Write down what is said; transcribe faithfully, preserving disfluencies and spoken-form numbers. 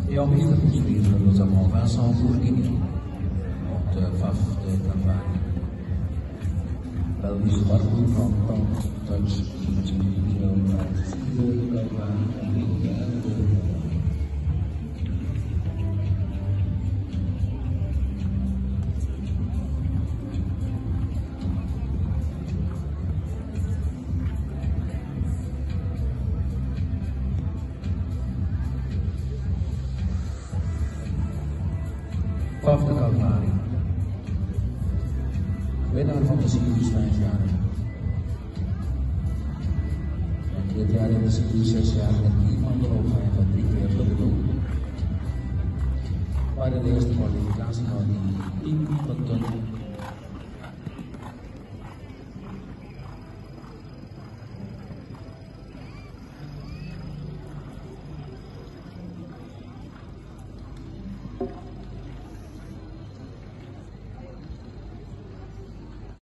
Et en plus de poursuivre, nous avons Vincent Bourguignon, de F A F de Campagne. Belgisch Barbour van Tank, Touch, Video, de Campagne. Vijfde Calvarie. Winnaar van de cyclus vijf jaar. En dit jaar in de cyclus zes jaar met iemand erop gaan van drie keer de doel. Maar de eerste kwalificatie had hij tien tot